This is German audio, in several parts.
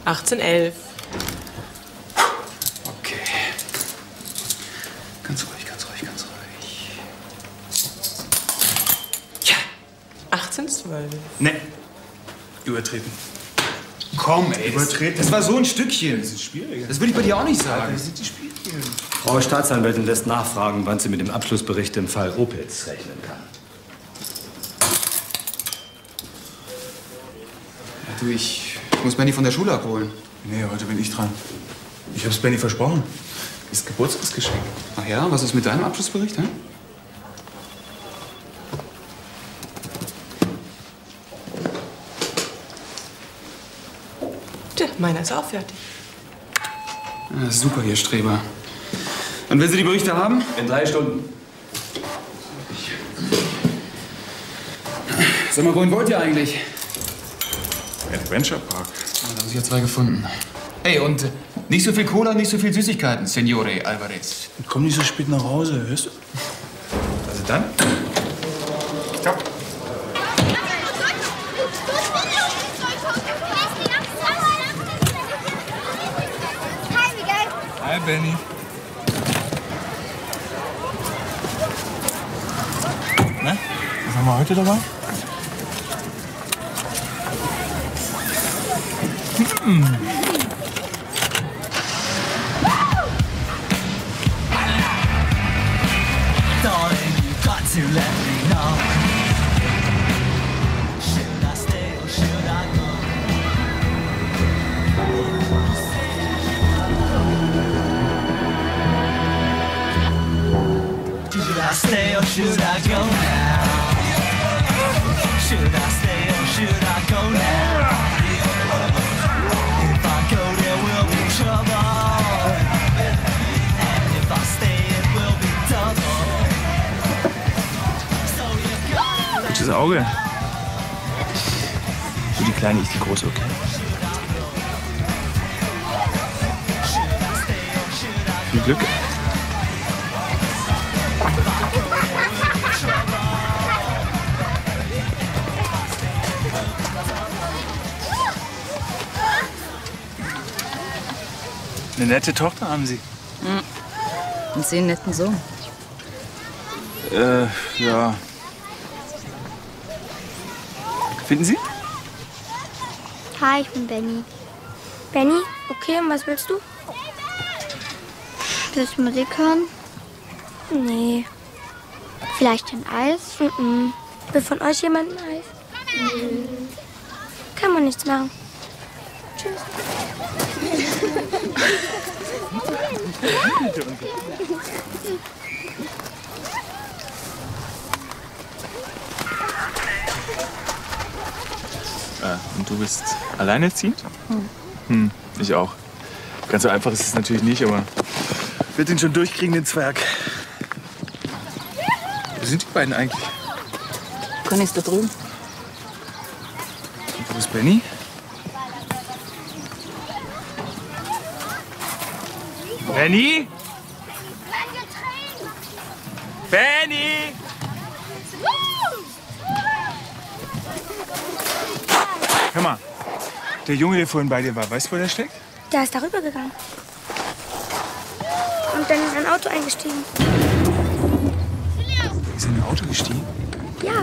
1811. Okay. Ganz ruhig, ganz ruhig, ganz ruhig. Ja. 1812. Ne. Übertreten. Komm, ey. Übertreten. Das war so ein Stückchen. Das ist schwierig. Das würde ich bei dir auch nicht sagen. Das sind die Spielchen. Frau Staatsanwältin lässt nachfragen, wann sie mit dem Abschlussbericht im Fall Opitz rechnen kann. Ja, du, ich muss Benny von der Schule abholen. Nee, heute bin ich dran. Ich hab's Benny versprochen. Ist Geburtstagsgeschenk. Ach ja, was ist mit deinem Abschlussbericht, hä? Tja, meiner ist auch fertig. Ja, super, ihr Streber. Und wenn Sie die Berichte haben? In 3 Stunden. Sag mal, wohin wollt ihr eigentlich? Adventure Park. Da haben sich ja 2 gefunden. Hey, und nicht so viel Cola, nicht so viel Süßigkeiten, Signore Alvarez. Und komm nicht so spät nach Hause, hörst du? Also dann? Ciao. Hi, Benny. Na, was haben wir heute dabei? Stay or should I go now? Should I stay or should I go now? If I go there will be trouble, and if I stay it will be double. So you go. Gutes Auge. Du die Kleine, ich die Große, okay? Viel Glück. Eine nette Tochter haben Sie. Und Sie einen netten Sohn. Ja. Finden Sie? Hi, ich bin Benny. Benny, okay, und was willst du? Willst du Musik hören? Nee. Vielleicht ein Eis? Will von euch jemand ein Eis? Kann man nichts machen. Tschüss. Und du bist alleinerziehend? Ich auch. Ganz so einfach ist es natürlich nicht, aber wird den schon durchkriegen, den Zwerg. Wo sind die beiden eigentlich? Conny ist da drüben. Und wo ist Benny? Benny? Benny! Hör mal, der Junge, der vorhin bei dir war, weißt du, wo der steckt? Der ist darüber gegangen. Und dann in ein Auto eingestiegen. Ist er in ein Auto gestiegen? Ja.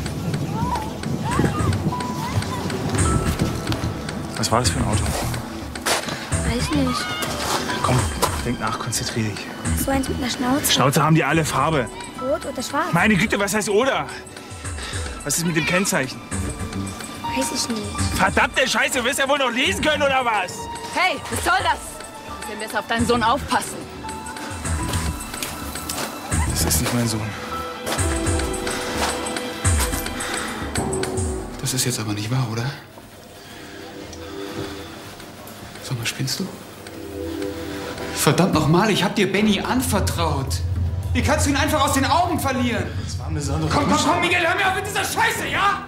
Was war das für ein Auto? Weiß nicht. Komm, denk nach, konzentrier dich. So eins mit einer Schnauze. Schnauze haben die alle Farbe. Rot oder schwarz? Meine Güte, was heißt oder? Was ist mit dem Kennzeichen? Weiß ich nicht. Verdammte Scheiße, du wirst ja wohl noch lesen können, oder was? Hey, was soll das? Du musst besser auf deinen Sohn aufpassen. Das ist nicht mein Sohn. Das ist jetzt aber nicht wahr, oder? Sag mal, spinnst du? Verdammt nochmal, ich hab dir Benny anvertraut. Wie kannst du ihn einfach aus den Augen verlieren? Das war eine besondere Komm, komm, komm, Miguel, hör mir auf mit dieser Scheiße, ja?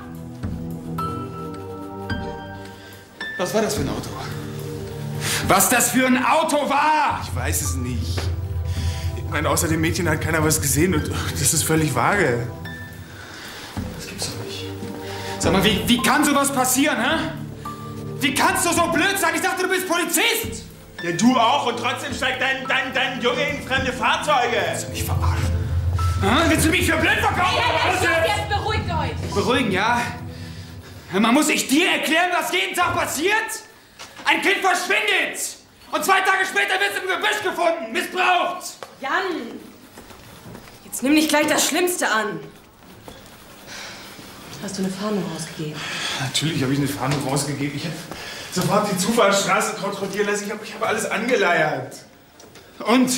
Was war das für ein Auto? Was das für ein Auto war! Ich weiß es nicht. Ich meine, außer dem Mädchen hat keiner was gesehen und das ist völlig vage. Das gibt's doch nicht. Sag mal, wie kann sowas passieren, hä? Wie kannst du so blöd sein? Ich dachte, du bist Polizist! Ja, du auch und trotzdem steigt dein Junge in fremde Fahrzeuge. Willst du mich verarschen? Willst du mich für blöd verkaufen? Jetzt beruhigt euch! Beruhigen, ja? Man muss sich dir erklären, was jeden Tag passiert? Ein Kind verschwindet! Und 2 Tage später wird es im Gebüsch gefunden, missbraucht! Jan! Jetzt nimm nicht gleich das Schlimmste an. Hast du eine Fahndung rausgegeben? Natürlich habe ich eine Fahndung rausgegeben. Ich habe sofort die Zufahrtsstraße kontrollieren lassen. Ich habe alles angeleiert. Und?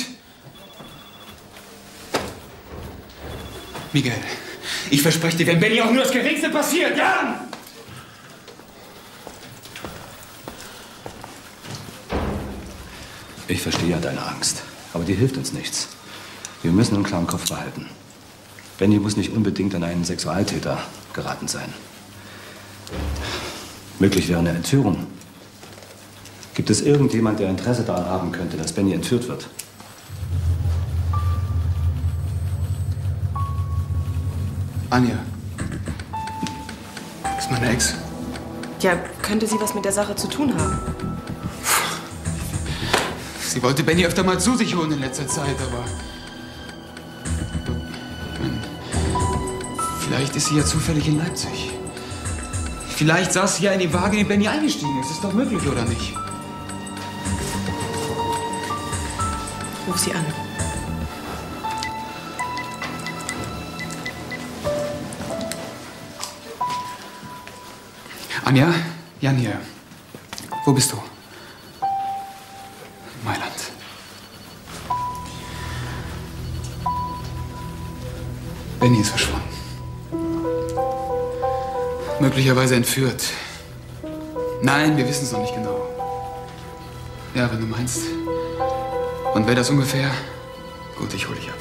Miguel, ich verspreche dir, wenn Benny auch nur das Geringste passiert, Jan! Ich verstehe ja deine Angst, aber die hilft uns nichts. Wir müssen einen klaren Kopf behalten. Benny muss nicht unbedingt an einen Sexualtäter geraten sein. Möglich wäre eine Entführung. Gibt es irgendjemand, der Interesse daran haben könnte, dass Benny entführt wird? Anja. Das ist meine Ex. Ja, könnte sie was mit der Sache zu tun haben? Sie wollte Benny öfter mal zu sich holen in letzter Zeit, aber... Ich meine, vielleicht ist sie ja zufällig in Leipzig. Vielleicht saß sie ja in die Wagen, in die Benny eingestiegen ist. Das ist doch möglich, oder nicht? Ruf sie an. Anja, Jan hier. Wo bist du? Mailand. Benny ist verschwunden. Möglicherweise entführt. Nein, wir wissen es noch nicht genau. Ja, wenn du meinst. Und wer das ungefähr? Gut, ich hol dich ab.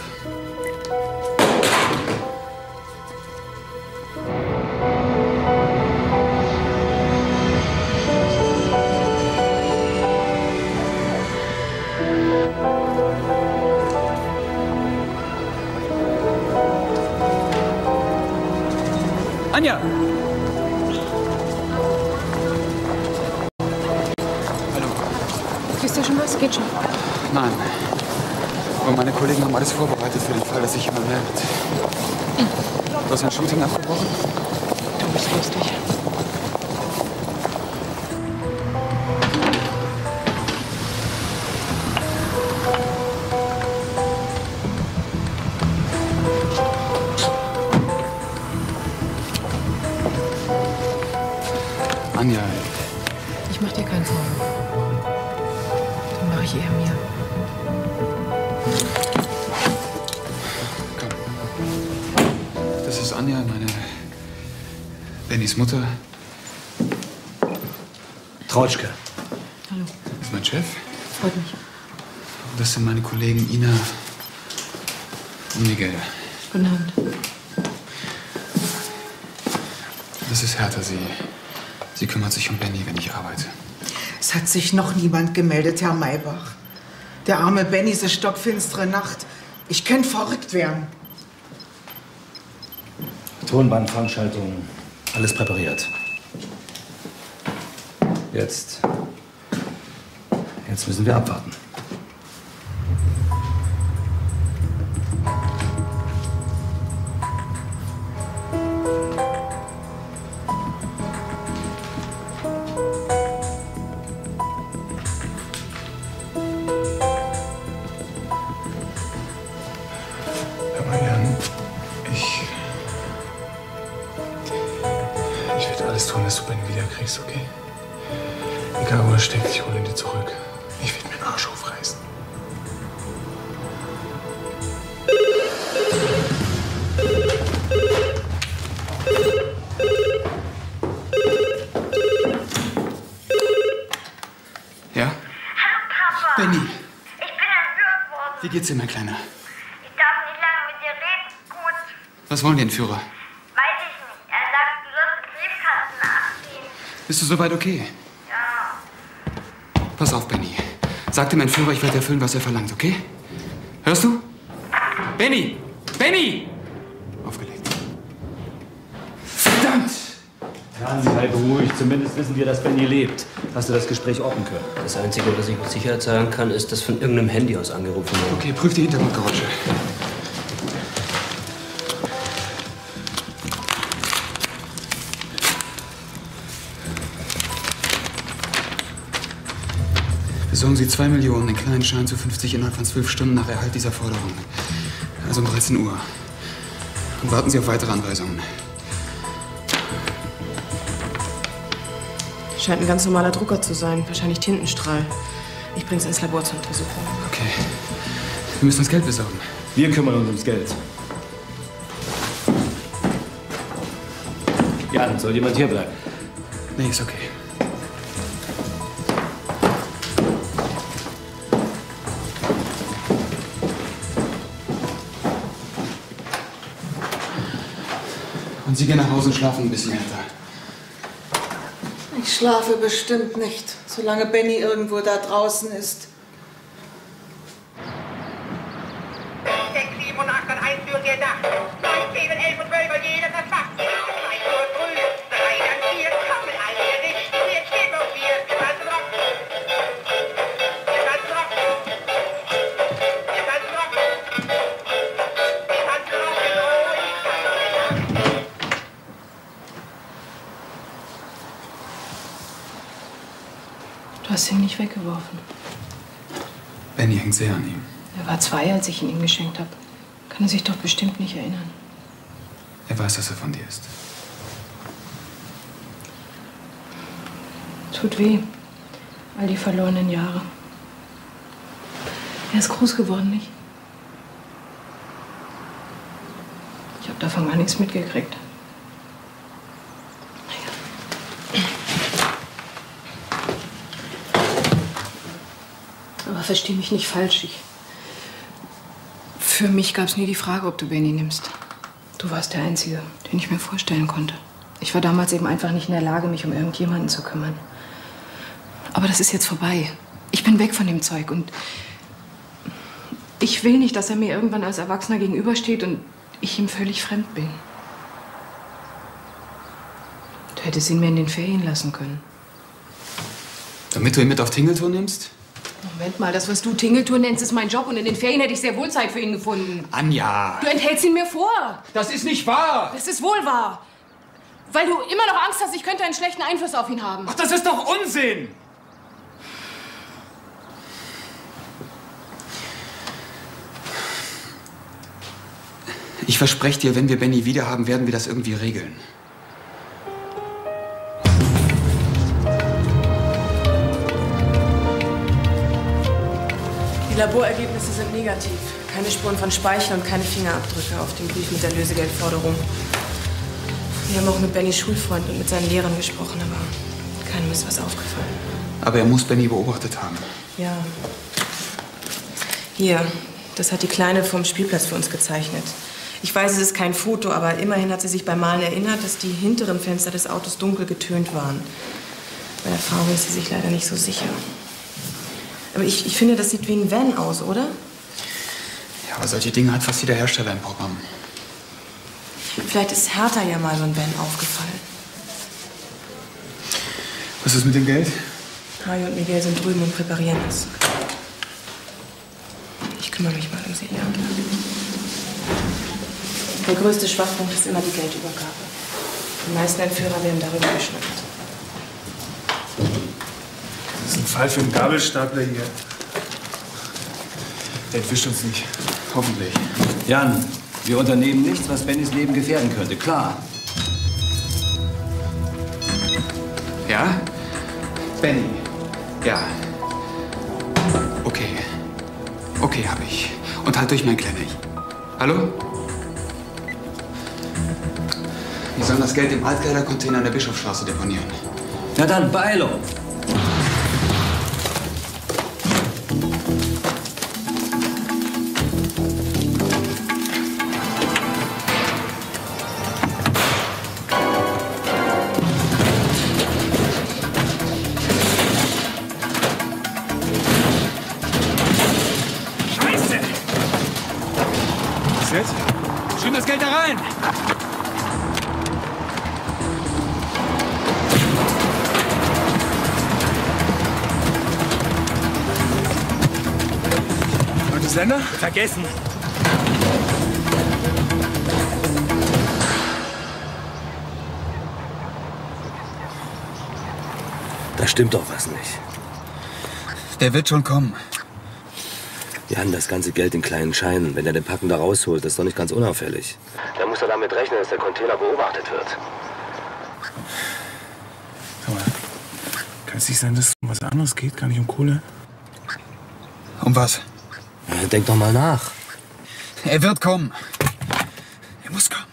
Anja! Hallo. Wisst ihr schon was? Geht schon. Nein. Aber meine Kollegen haben alles vorbereitet für den Fall, dass sich jemand meldet. Du hast ein Shooting abgebrochen? Du bist lustig. Anja, Ich mach dir keinen Vorwurf. Den mach ich eher mir. komm. Das ist Anja, meine... Bennys Mutter. Trautschke. Hallo. Das ist mein Chef. Freut mich. Und das sind meine Kollegen Ina und Miguel. Guten Abend. Das ist Hertha. Sie kümmert sich um Benny, wenn ich arbeite. Es hat sich noch niemand gemeldet, Herr Maybach. Der arme Benny ist eine stockfinstere Nacht. Ich könnte verrückt werden. Tonbandveranstaltung, alles präpariert. Jetzt müssen wir abwarten. Aber Jan, ich werde alles tun, dass du Benny wiederkriegst, okay? Egal, wo er steckt, ich hole ihn dir zurück. Ich werde mir den Arsch aufreißen. Ja? Hallo Papa. Benny, Ich bin entführt worden. wie geht's dir, mein Kleiner? Ich darf nicht lange mit dir reden. Gut. Was wollen die Entführer? Weiß ich nicht. Er sagt, du sollst den Briefkasten nachziehen. Bist du soweit okay? Ja. Pass auf, Benny. Sag dem Entführer, ich werde erfüllen, was er verlangt, okay? Hörst du? Benny! Benny! Aufgelegt. Verdammt! Jan, sei beruhigt. Zumindest wissen wir, dass Benny lebt. Hast du das Gespräch orten können? Das Einzige, was ich mit Sicherheit sagen kann, ist, dass von irgendeinem Handy aus angerufen wurde. Okay, prüf die Hintergrundgeräusche. Besorgen Sie 2 Millionen in kleinen Schein zu 50 innerhalb von 12 Stunden nach Erhalt dieser Forderung. Also um 13 Uhr. Und warten Sie auf weitere Anweisungen. Scheint ein ganz normaler Drucker zu sein. Wahrscheinlich Tintenstrahl. Ich bring's ins Labor zur Untersuchung. Okay. Wir müssen das Geld besorgen. Wir kümmern uns ums Geld. Ja, dann soll jemand hier bleiben. Nee, ist okay. Und Sie gehen nach Hause und schlafen ein bisschen härter. Ich schlafe bestimmt nicht, solange Benny irgendwo da draußen ist. 6, 7 und 8 an Einführung der Nacht. 9, 10, 11 und 12 jedes erfasst. 3 Uhr früh, 3 dann 4, Kaffee, alle Gericht. Jetzt steht noch 4, wir tanzen Rock. Wir tanzen Rock. Wir tanzen Rock. Wir tanzen Rock, Du hast ihn nicht weggeworfen. Benny hängt sehr an ihm. Er war 2, als ich ihn ihm geschenkt habe. Kann er sich doch bestimmt nicht erinnern. Er weiß, dass er von dir ist. Tut weh. All die verlorenen Jahre. Er ist groß geworden, nicht? Ich habe davon gar nichts mitgekriegt. Aber versteh mich nicht falsch. Für mich gab es nie die Frage, ob du Benny nimmst. Du warst der Einzige, den ich mir vorstellen konnte. Ich war damals eben einfach nicht in der Lage, mich um irgendjemanden zu kümmern. Aber das ist jetzt vorbei. Ich bin weg von dem Zeug und ich will nicht, dass er mir irgendwann als Erwachsener gegenübersteht und ich ihm völlig fremd bin. Du hättest ihn mir in den Ferien lassen können. Damit du ihn mit auf Tingeltour nimmst? Moment mal, das, was du Tingeltour nennst, ist mein Job und in den Ferien hätte ich sehr wohl Zeit für ihn gefunden. Anja! Du enthältst ihn mir vor. Das ist nicht wahr! Das ist wohl wahr. Weil du immer noch Angst hast, ich könnte einen schlechten Einfluss auf ihn haben. Ach, das ist doch Unsinn! Ich verspreche dir, wenn wir Benny wiederhaben, werden wir das irgendwie regeln. Die Laborergebnisse sind negativ. Keine Spuren von Speichel und keine Fingerabdrücke auf dem Brief mit der Lösegeldforderung. Wir haben auch mit Bennys Schulfreunden und mit seinen Lehrern gesprochen, aber keinem ist was aufgefallen. Aber er muss Benny beobachtet haben. Ja. Hier, das hat die Kleine vom Spielplatz für uns gezeichnet. Ich weiß, es ist kein Foto, aber immerhin hat sie sich beim Malen erinnert, dass die hinteren Fenster des Autos dunkel getönt waren. Bei der Farbe ist sie sich leider nicht so sicher. Aber ich finde, das sieht wie ein Van aus, oder? Ja, aber solche Dinge hat fast jeder Hersteller im Programm. Vielleicht ist Hertha ja mal so ein Van aufgefallen. Was ist mit dem Geld? Mario und Miguel sind drüben und präparieren es. Ich kümmere mich mal um sie, ja. Der größte Schwachpunkt ist immer die Geldübergabe. Die meisten Entführer werden darüber geschnappt. Das ist ein Fall für einen Gabelstapler hier. Der entwischt uns nicht. Hoffentlich. Jan, wir unternehmen nichts, was Bennys Leben gefährden könnte, klar. Ja? Benny. Ja. Okay. Okay, hab ich. Und halt durch, mein Kleiner. Hallo? Wir sollen das Geld im Altkleidercontainer in der Bischofsstraße deponieren. Na dann, Beilo! Scheiße! Was jetzt? Schieb das Geld da rein! Sender? Vergessen. Da stimmt doch was nicht. Der wird schon kommen. Jan, das ganze Geld in kleinen Scheinen. Wenn er den Packen da rausholt, das ist doch nicht ganz unauffällig. Da muss er damit rechnen, dass der Container beobachtet wird. Sag mal, kann es nicht sein, dass es um was anderes geht? Gar nicht um Kohle? Um was? Denk doch mal nach. Er wird kommen. Er muss kommen.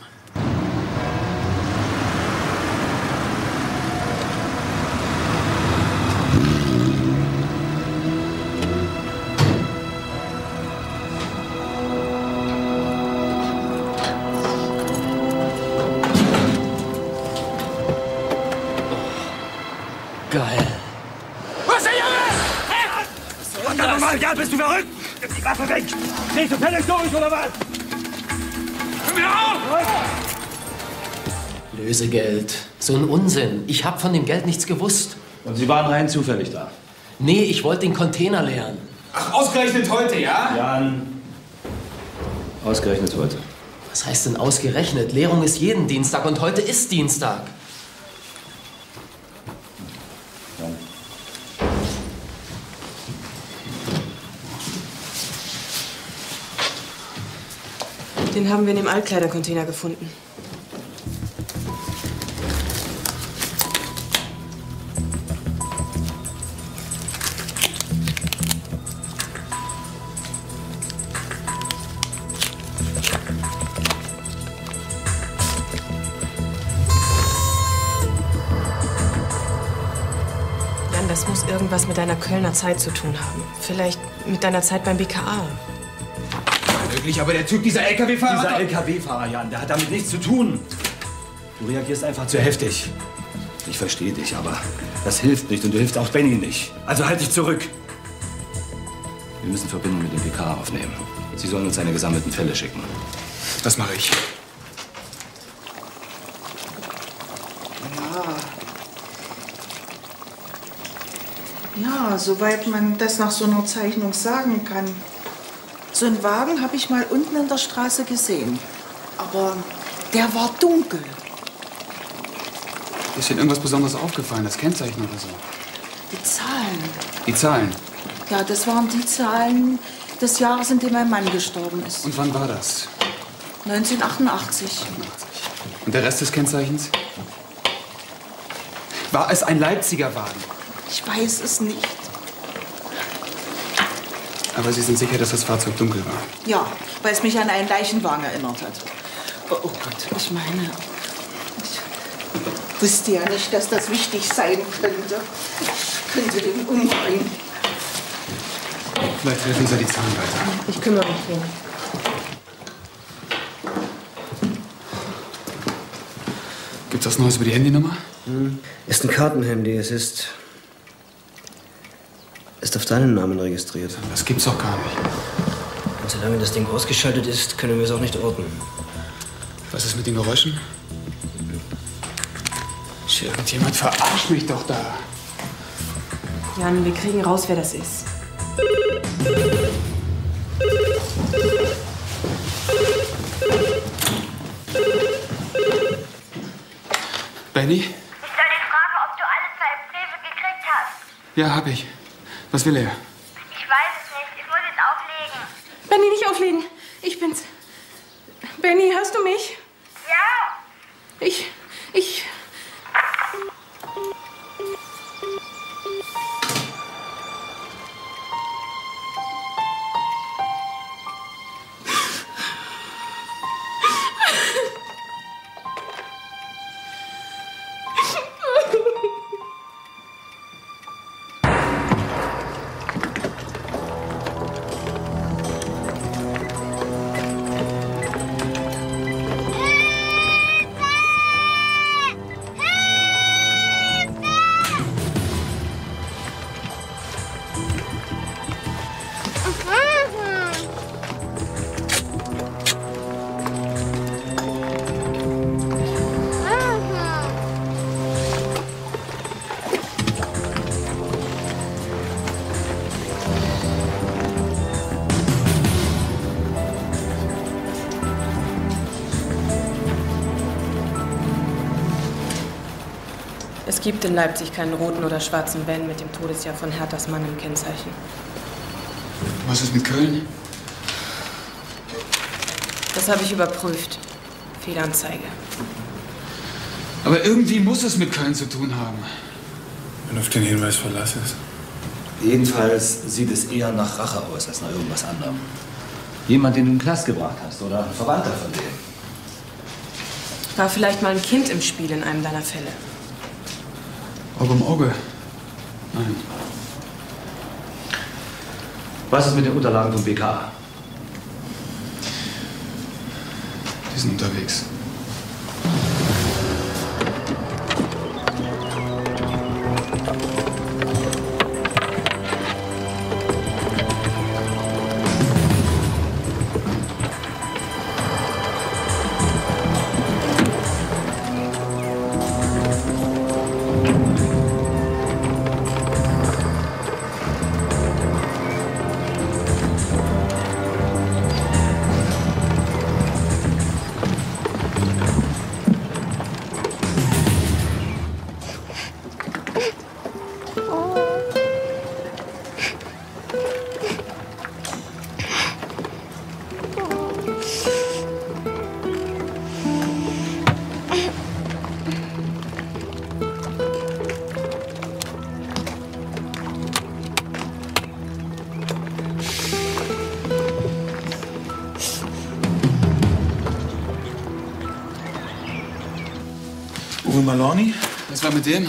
Geil. Was ist Junge? Verdammt nochmal, Jan, bist du verrückt? Gib die Waffe weg! Drehst du völlig durch, oder was? Komm mir auf! Lösegeld. So ein Unsinn. Ich habe von dem Geld nichts gewusst. Und Sie waren rein zufällig da? Nee, ich wollte den Container leeren. Ach, ausgerechnet heute, ja? Jan. Ausgerechnet heute. Was heißt denn ausgerechnet? Leerung ist jeden Dienstag und heute ist Dienstag. Den haben wir in dem Altkleidercontainer gefunden. Jan, das muss irgendwas mit deiner Kölner Zeit zu tun haben. Vielleicht mit deiner Zeit beim BKA. Wirklich, aber der Typ, dieser LKW-Fahrer... Dieser LKW-Fahrer, Jan, der hat damit nichts zu tun. Du reagierst einfach zu heftig. Ich verstehe dich, aber das hilft nicht und du hilfst auch Benny nicht. Also halt dich zurück. Wir müssen Verbindung mit dem BK aufnehmen. Sie sollen uns seine gesammelten Fälle schicken. Das mache ich. Ja, soweit man das nach so einer Zeichnung sagen kann. So einen Wagen habe ich mal unten in der Straße gesehen. Aber der war dunkel. Ist Ihnen irgendwas Besonderes aufgefallen? Das Kennzeichen oder so? Die Zahlen. Die Zahlen? Ja, das waren die Zahlen des Jahres, in dem mein Mann gestorben ist. Und wann war das? 1988. Und der Rest des Kennzeichens? War es ein Leipziger Wagen? Ich weiß es nicht. Aber Sie sind sicher, dass das Fahrzeug dunkel war? Ja, weil es mich an einen Leichenwagen erinnert hat. Oh Gott, ich meine, ich wusste ja nicht, dass das wichtig sein könnte. Ich könnte den umbringen. Vielleicht helfen Sie die Zahlen weiter. Ich kümmere mich drum. Gibt's was Neues über die Handynummer? Ist ein Kartenhandy. Es ist auf deinen Namen registriert. Das gibt's doch gar nicht. Und solange das Ding ausgeschaltet ist, können wir es auch nicht orten. Was ist mit den Geräuschen? Irgendjemand verarscht mich doch da. Jan, wir kriegen raus, wer das ist. Benny? Ich soll dich fragen, ob du alle 2 Briefe gekriegt hast. Ja, hab ich. Was will er? Ich weiß es nicht. Ich muss jetzt auflegen. Benny, nicht auflegen. Ich bin's. Benny, hörst du mich? Ja. Ich... gibt in Leipzig keinen roten oder schwarzen Van mit dem Todesjahr von Herthas Mann im Kennzeichen. Was ist mit Köln? Das habe ich überprüft. Fehlanzeige. Aber irgendwie muss es mit Köln zu tun haben. Wenn du auf den Hinweis verlassest. Jedenfalls sieht es eher nach Rache aus, als nach irgendwas anderem. Jemand, den du in den Knast gebracht hast, oder ein Verwandter von dem. War vielleicht mal ein Kind im Spiel in einem deiner Fälle. Auge um Auge. Nein. Was ist mit den Unterlagen vom BKA? Die sind unterwegs. Uwe Maloney? Was war mit dem?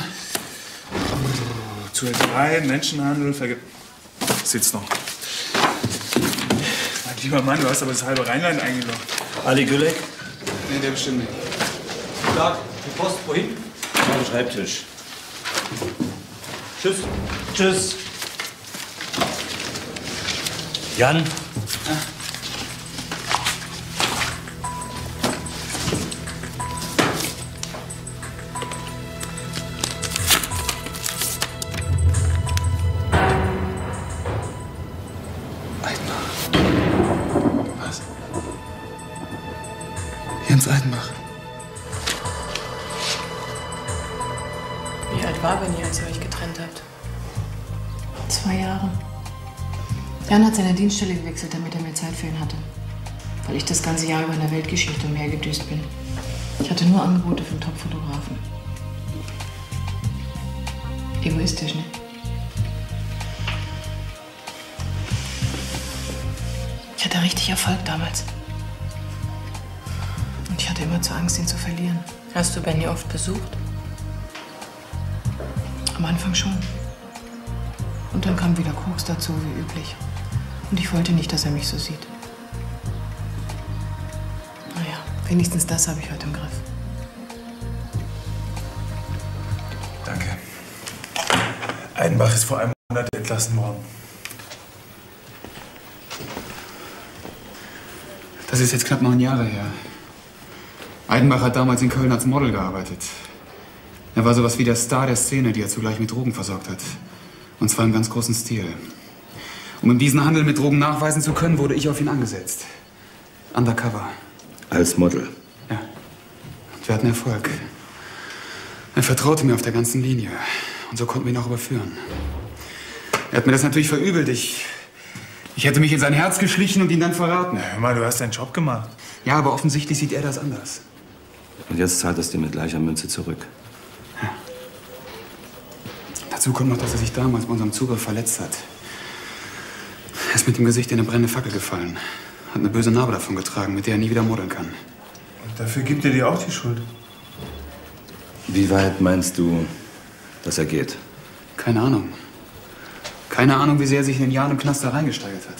Zu L3, Menschenhandel, Sitzt noch. Mein lieber Mann, du hast aber das halbe Rheinland eingeloggt. Ali Gülek? Nee, der bestimmt nicht. Klar, die Post, wohin? Am Schreibtisch. Tschüss. Tschüss. Jan? Jens Eidenbach. Wie alt war Benni, als ihr euch getrennt habt? 2 Jahre. Jan hat seine Dienststelle gewechselt, damit er mehr Zeit für ihn hatte. Weil ich das ganze Jahr über in der Weltgeschichte umhergedüst bin. Ich hatte nur Angebote von Top-Fotografen. Egoistisch, ne? Ich hatte richtig Erfolg damals. Und ich hatte immer zu Angst, ihn zu verlieren. Hast du Benni oft besucht? Am Anfang schon. Und dann kam wieder Koks dazu, wie üblich. Und ich wollte nicht, dass er mich so sieht. Naja, wenigstens das habe ich heute im Griff. Danke. Eidenbach ist vor einem Monat entlassen worden. Das ist jetzt knapp 9 Jahre her. Eidenbach hat damals in Köln als Model gearbeitet. Er war sowas wie der Star der Szene, die er zugleich mit Drogen versorgt hat. Und zwar im ganz großen Stil. Um ihm diesen Handel mit Drogen nachweisen zu können, wurde ich auf ihn angesetzt. Undercover. Als Model? Ja. Und wir hatten Erfolg. Er vertraute mir auf der ganzen Linie. Und so konnten wir ihn auch überführen. Er hat mir das natürlich verübelt. Ich hätte mich in sein Herz geschlichen und ihn dann verraten. Hör mal, du hast deinen Job gemacht. Ja, aber offensichtlich sieht er das anders. Und jetzt zahlt es dir mit gleicher Münze zurück. Ja. Dazu kommt noch, dass er sich damals bei unserem Zugriff verletzt hat. Er ist mit dem Gesicht in eine brennende Fackel gefallen. Hat eine böse Narbe davon getragen, mit der er nie wieder modeln kann. Und dafür gibt er dir auch die Schuld. Wie weit meinst du, dass er geht? Keine Ahnung. Keine Ahnung, wie sehr er sich in den Jahren im Knast da reingesteigert hat.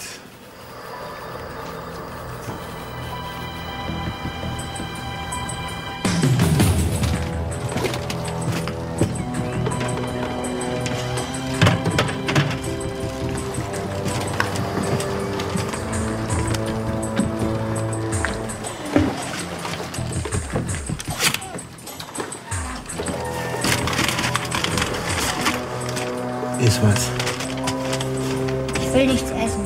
Iss was. Ich will nichts essen.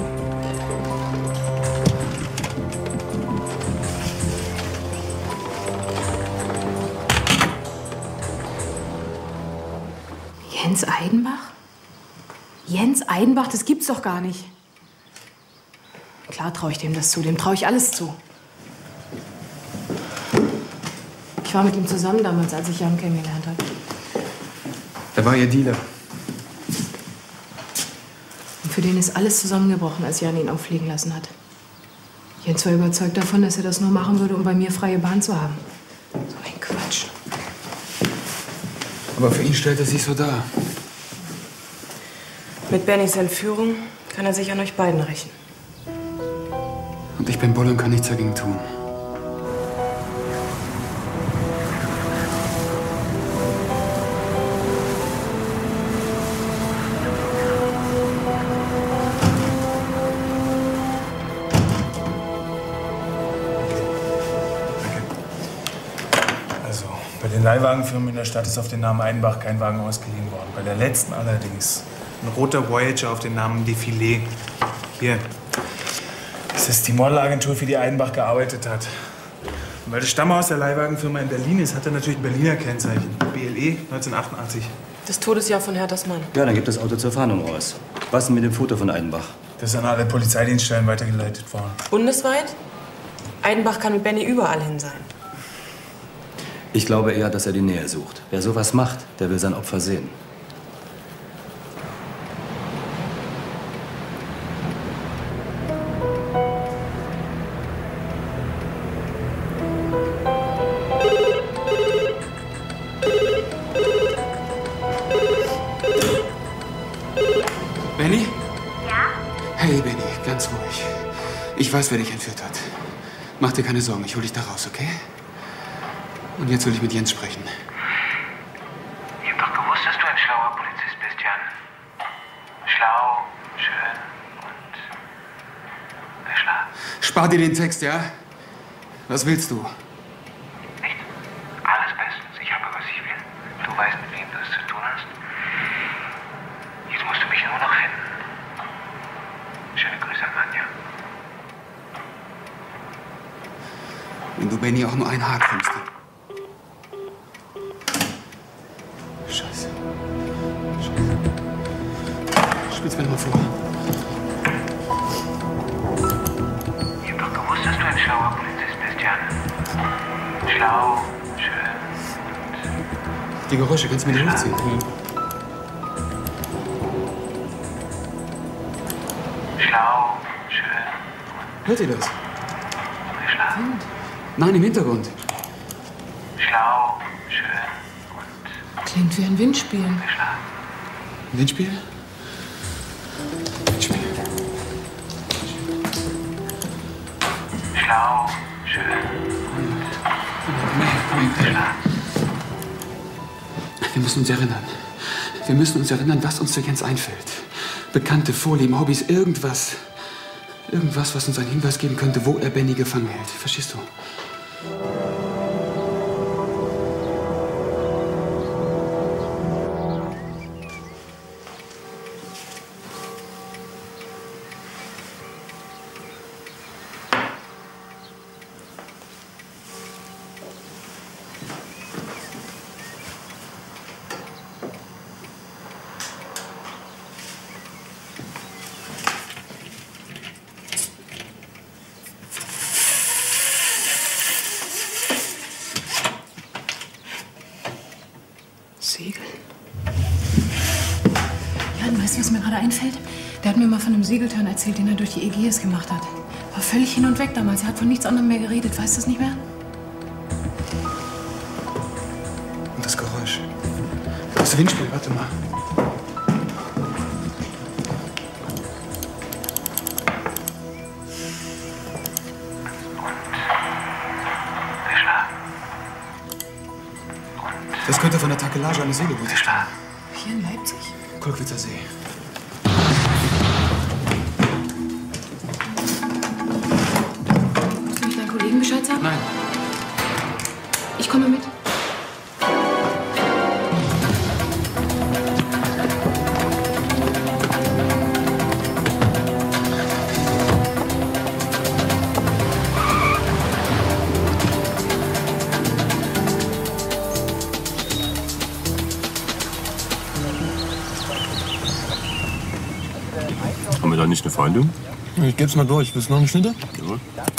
Jens Eidenbach? Jens Eidenbach, das gibt's doch gar nicht. Klar traue ich dem das zu, dem traue ich alles zu. Ich war mit ihm zusammen damals, als ich Jan kennengelernt habe. Er war ihr Dealer. Und für den ist alles zusammengebrochen, als Jan ihn auffliegen lassen hat. Jens war überzeugt davon, dass er das nur machen würde, um bei mir freie Bahn zu haben. So ein Quatsch. Aber für ihn stellt er sich so dar. Mit Bennys Entführung kann er sich an euch beiden rächen. Und ich bin Bulle und kann nichts dagegen tun. Also, bei den Leihwagenfirmen in der Stadt ist auf den Namen Eidenbach kein Wagen ausgeliehen worden. Bei der letzten allerdings. Ein roter Voyager auf den Namen Defilé. Hier. Das ist die Modelagentur, für die Eidenbach gearbeitet hat. Und weil das Stammhaus der Leihwagenfirma in Berlin ist, hat er natürlich ein Berliner Kennzeichen. BLE 1988. Das Todesjahr von Herthas Mann. Ja, dann gibt das Auto zur Fahndung aus. Was denn mit dem Foto von Eidenbach? Das ist an alle Polizeidienststellen weitergeleitet worden. Bundesweit? Eidenbach kann mit Benny überall hin sein. Ich glaube eher, dass er die Nähe sucht. Wer sowas macht, der will sein Opfer sehen. Benny? Ja? Hey, Benny, ganz ruhig. Ich weiß, wer dich entführt hat. Mach dir keine Sorgen, ich hol dich da raus, okay? Und jetzt will ich mit Jens sprechen. Ich hab doch gewusst, dass du ein schlauer Polizist bist, Jan. Schlau, schön und verschlafen. Spar dir den Text, ja? Was willst du? Alles bestens. Ich habe, was ich will. Du weißt, mit wem du es zu tun hast. Jetzt musst du mich nur noch finden. Schöne Grüße an Anja. Wenn du Benny auch nur ein Haar findest. Scheiße. Scheiße. Spiel's mir noch mal vor. Ich hab doch gewusst, dass du ein schlauer Polizist bist, Jan. Schlau, schön. Die Geräusche, kannst du mir die Luft ziehen? Schlau, schön. Hört ihr das? Verschlafen. Nein, im Hintergrund. Schlau, schön. Klingt wie ein Windspiel. Windspiel? Schlau, schön. Wir müssen uns erinnern. Wir müssen uns erinnern, was uns zu Jens einfällt. Bekannte Vorlieben, Hobbys, irgendwas. Irgendwas, was uns einen Hinweis geben könnte, wo er Benny gefangen hält. Verstehst du? Segeln. Jan, weißt du, was mir gerade einfällt? Der hat mir mal von einem Segeltörn erzählt, den er durch die Ägäis gemacht hat. War völlig hin und weg damals. Er hat von nichts anderem mehr geredet. Weißt du das nicht mehr? Und das Geräusch. Das Windspiel, warte mal. Das könnte von der Takelage eines Segelbootes stammen. Hier in Leipzig? Kolkwitzer See. Musst du nicht deinen Kollegen Bescheid sagen? Nein. Ich komme mit. wir da nicht eine Fahndung? Ich geb's mal durch. Willst du noch eine Schnitte? Jawohl.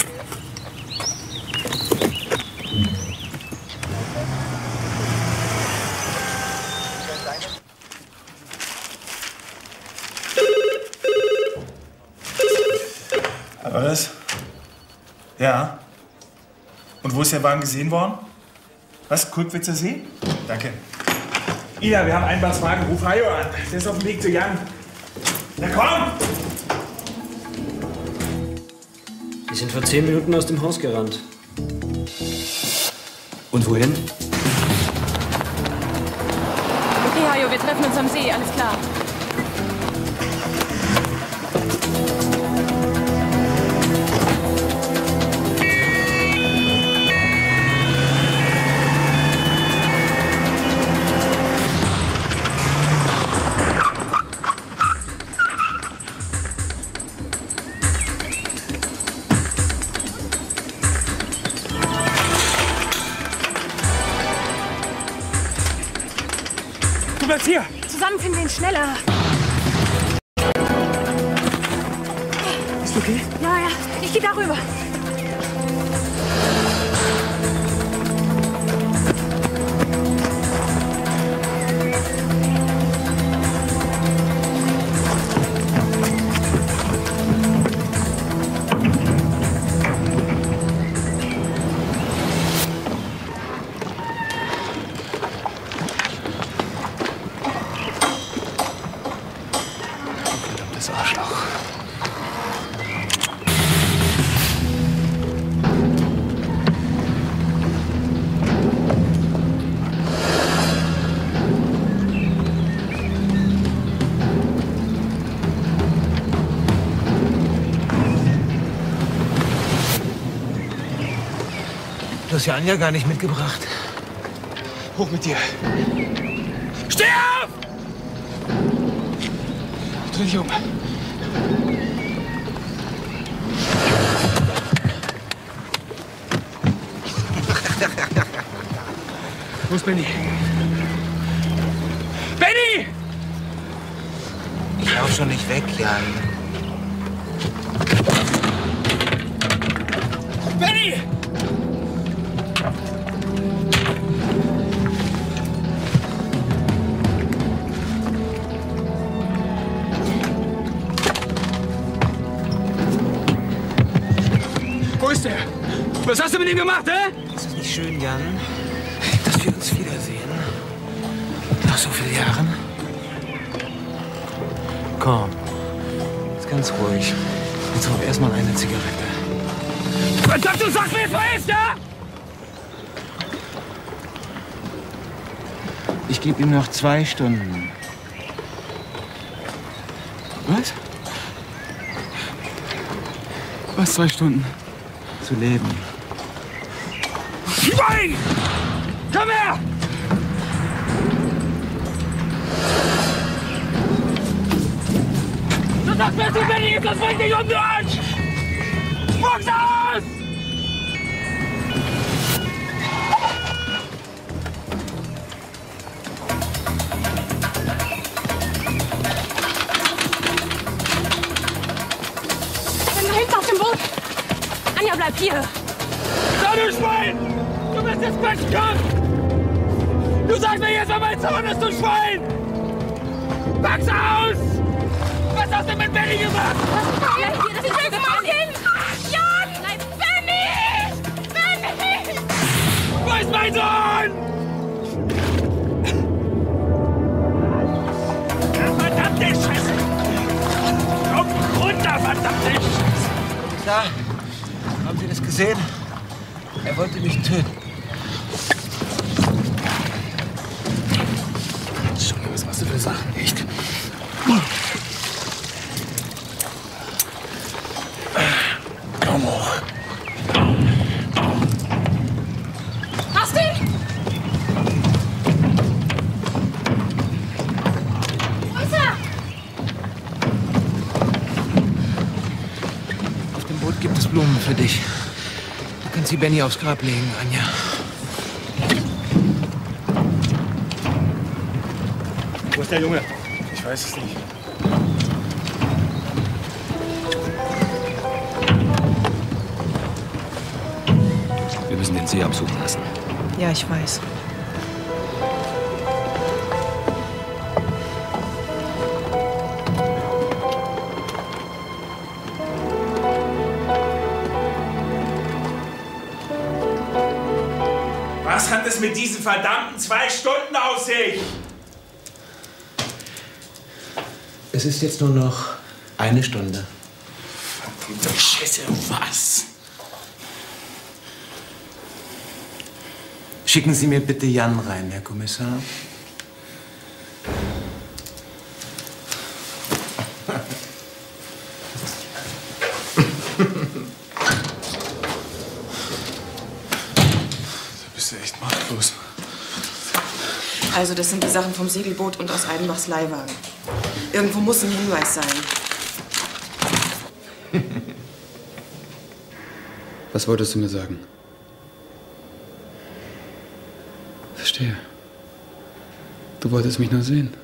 Was? Ja. Und wo ist der Wagen gesehen worden? Was? Kulkwitzer See? Danke. Ida, wir haben Einbachs Wagen. Ruf Hajo an. Der ist auf dem Weg zu Jan. Na komm! Die sind vor 10 Minuten aus dem Haus gerannt. Und wohin? Okay, Hajo, wir treffen uns am See, alles klar. Du bleibst hier! Zusammen finden wir ihn schneller. Ist okay? Ja, ja, ich gehe darüber. Das Arschloch. Du hast ja Anja gar nicht mitgebracht. Hoch mit dir. Steh auf! Dreh dich um. Wo ist Benny? Benny! Ich lauf schon nicht weg, Jan. Benny! Wo ist er? Was hast du mit ihm gemacht, hä? Ist es nicht schön, Jan, dass wir uns wiedersehen? Nach so vielen Jahren? Komm, ist ganz ruhig. Jetzt rauch erst mal eine Zigarette. Verdammt, du sagst mir jetzt, wer ist, ja? Ich gebe ihm noch 2 Stunden. Was? Was, 2 Stunden? Zu leben. Schwein! Komm her! Du sagst mir, du Benny, das bringt dich um, du Arsch! Spuck's aus! Ich bin da hinten auf dem Boot. Anja, bleib hier. Da, du Schwein! Du bist jetzt Quatschkopf! Du sagst mir jetzt, wer mein Sohn ist, du Schwein! Wachs aus! Was hast du mit Benny gemacht? Bleib hier, das ist ein Kind. Jan! Nein, Benny! Benny! Wo ist mein Sohn? Verdammte Scheiße! Komm runter, verdammte Scheiße! Da, haben Sie das gesehen? Er wollte mich töten. Junge, was machst du für Sachen, echt? Komm hoch. Hast du ihn? Wo ist er? Auf dem Boot gibt es Blumen für dich. Du kannst sie Benny aufs Grab legen, Anja. Wo ist der Junge? Ich weiß es nicht. Wir müssen den See absuchen lassen. Ja, ich weiß. Was hat es mit diesen verdammten 2 Stunden auf sich? Es ist jetzt nur noch 1 Stunde. Verdammte Scheiße, was? Schicken Sie mir bitte Jan rein, Herr Kommissar. Echt machtlos. Also, das sind die Sachen vom Segelboot und aus Eidenbachs Leihwagen. Irgendwo muss ein Hinweis sein. Was wolltest du mir sagen? Verstehe. Du wolltest mich nur sehen.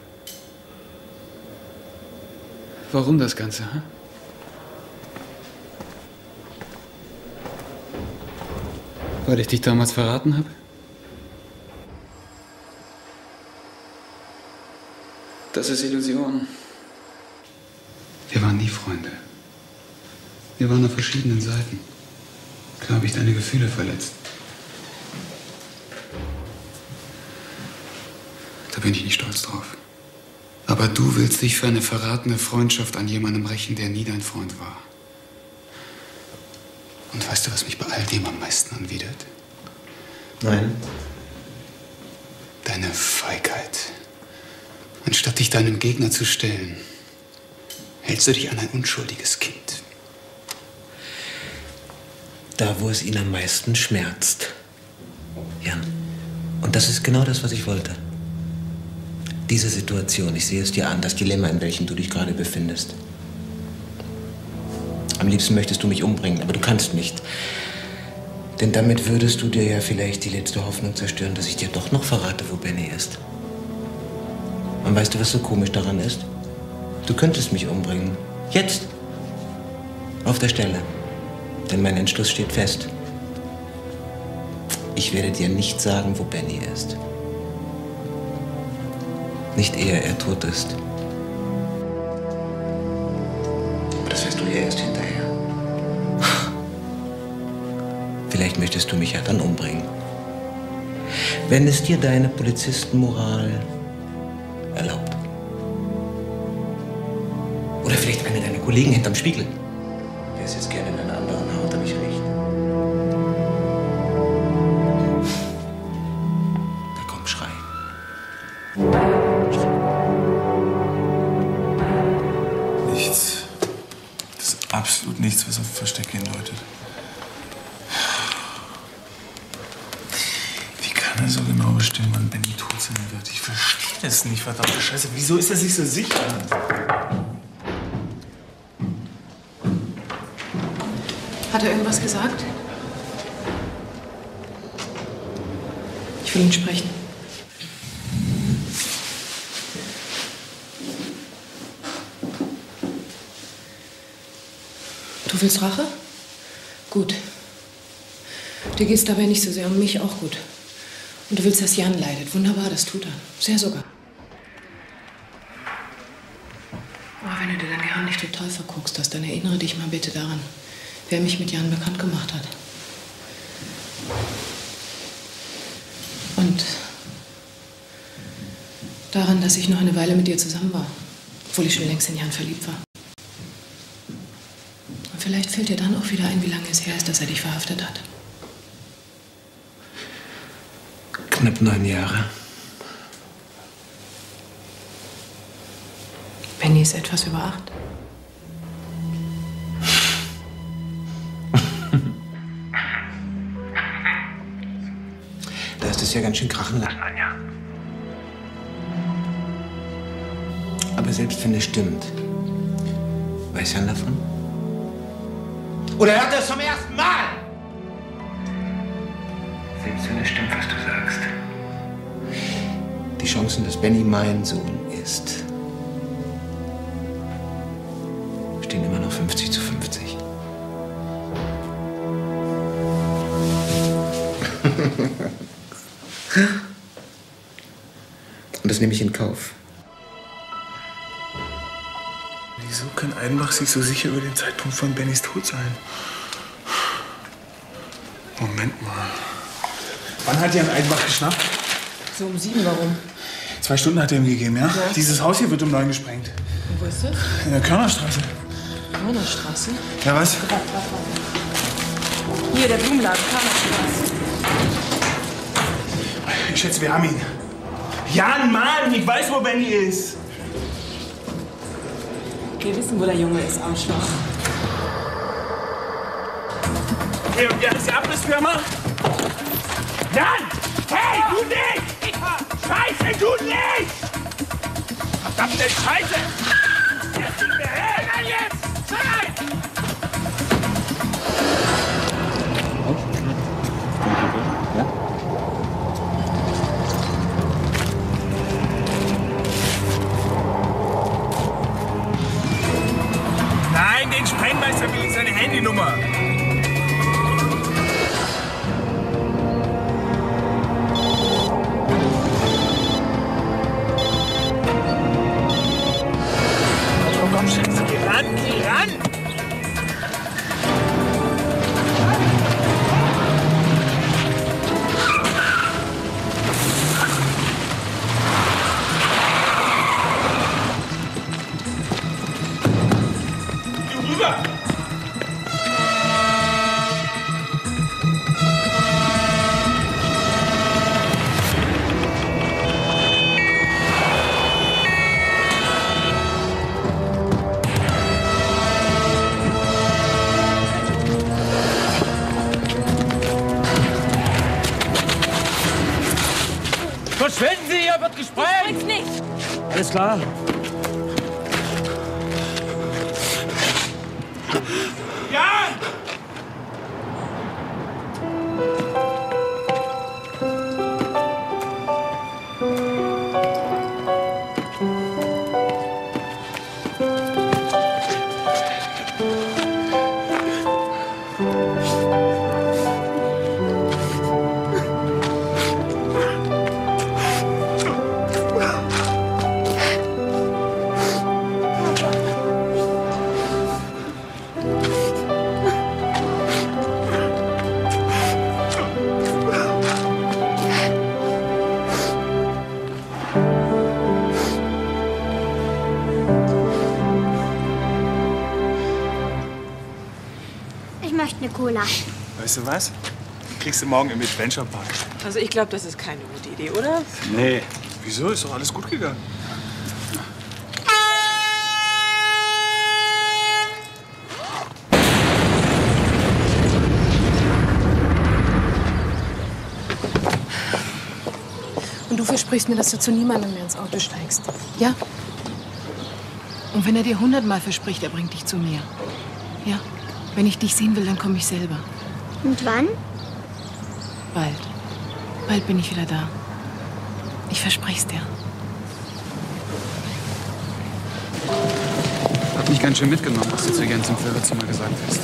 Warum das Ganze, hä? Weil ich dich damals verraten habe? Das ist Illusion. Wir waren nie Freunde. Wir waren auf verschiedenen Seiten. Klar habe ich deine Gefühle verletzt. Da bin ich nicht stolz drauf. Aber du willst dich für eine verratene Freundschaft an jemandem rächen, der nie dein Freund war. Und weißt du, was mich bei all dem am meisten anwidert? Nein. Deine Feigheit. Anstatt dich deinem Gegner zu stellen, hältst du dich an ein unschuldiges Kind. Da, wo es ihn am meisten schmerzt. Jan. Und das ist genau das, was ich wollte. Diese Situation, ich sehe es dir an, das Dilemma, in welchem du dich gerade befindest. Am liebsten möchtest du mich umbringen, aber du kannst nicht. Denn damit würdest du dir ja vielleicht die letzte Hoffnung zerstören, dass ich dir doch noch verrate, wo Benny ist. Und weißt du, was so komisch daran ist? Du könntest mich umbringen. Jetzt. Auf der Stelle. Denn mein Entschluss steht fest. Ich werde dir nicht sagen, wo Benny ist. Nicht ehe er tot ist. Aber das weißt du ja erst hinterher. Vielleicht möchtest du mich ja dann umbringen. Wenn es dir deine Polizistenmoral erlaubt. Oder vielleicht eine deiner Kollegen hinterm Spiegel. Der ist jetzt gerne in einer anderen Haut, aber ich riecht. Da komm, schrei. Nichts. Das ist absolut nichts, was auf Versteck hindeutet. Wie kann er so genau bestimmen, wann Benny tot sein wird? Ich verstehe das nicht, verdammte Scheiße. Wieso ist er sich so sicher? Hat er irgendwas gesagt? Ich will ihn sprechen. Du willst Rache? Gut. Dir geht es dabei nicht so sehr um mich, auch gut. Und du willst, dass Jan leidet. Wunderbar, das tut er. Sehr sogar. Aber wenn du dir deine Hand nicht total verguckst hast, dann erinnere dich mal bitte daran, wer mich mit Jan bekannt gemacht hat. Und daran, dass ich noch eine Weile mit dir zusammen war, obwohl ich schon längst in Jan verliebt war. Und vielleicht fällt dir dann auch wieder ein, wie lange es her ist, dass er dich verhaftet hat. Knapp 9 Jahre. Benny ist etwas über 8. Da ist es ja ganz schön krachen lassen, Anja. Aber selbst wenn es stimmt, weiß Jan davon? Oder hört er es zum ersten Mal? Selbst wenn es stimmt, was du sagst. Die Chancen, dass Benny mein Sohn ist, stehen immer noch 50:50. Und das nehme ich in Kauf. Wieso kann Eidenbach sich so sicher über den Zeitpunkt von Bennys Tod sein? Moment mal. Wann hat Jan Eidenbach geschnappt? So um 7, warum? 2 Stunden hat er ihm gegeben, ja? Ja. Dieses Haus hier wird um 9 gesprengt. Und wo ist das? In der Körnerstraße. Körnerstraße? Ja, was? Hier, der Blumenladen, Körnerstraße. Ich schätze, wir haben ihn. Jan, Mann, ich weiß, wo Benny ist. Wir wissen, wo der Junge ist, Arschloch. Hey, und wer ist die Abrissfirma? Jan! Hey, du nicht! Scheiße, du nicht! Verdammte Scheiße! Jetzt sind wir her! Nein, jetzt! Nein! Nein, den Sprengmeister will ich seine Handynummer. Komm, Schätze, geh ran, geh ran! Geh rüber! Verschwinden Sie, hier wird gesprengt! Nicht! Alles klar. Jan! Ich möchte eine Cola. Weißt du was? Kriegst du morgen im Adventure Park. Also ich glaube, das ist keine gute Idee, oder? Nee. Wieso? Ist doch alles gut gegangen. Und du versprichst mir, dass du zu niemandem mehr ins Auto steigst. Ja? Und wenn er dir 100-mal verspricht, er bringt dich zu mir. Ja? Wenn ich dich sehen will, dann komme ich selber. Und wann? Bald. Bald bin ich wieder da. Ich versprich's dir. Hat mich ganz schön mitgenommen, was du zu Jens im Führerzimmer gesagt hast.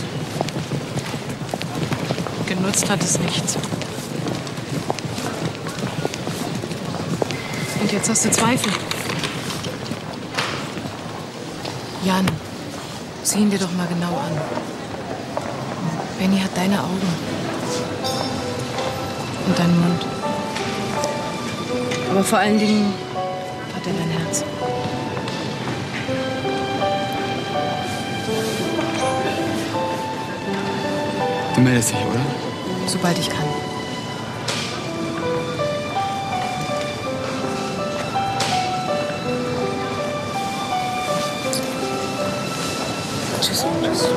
Genutzt hat es nichts. Und jetzt hast du Zweifel. Jan, sieh ihn dir doch mal genau an. Benny hat deine Augen. Und deinen Mund. Aber vor allen Dingen hat er dein Herz. Du meldest dich, oder? Sobald ich kann. Tschüss. Tschüss.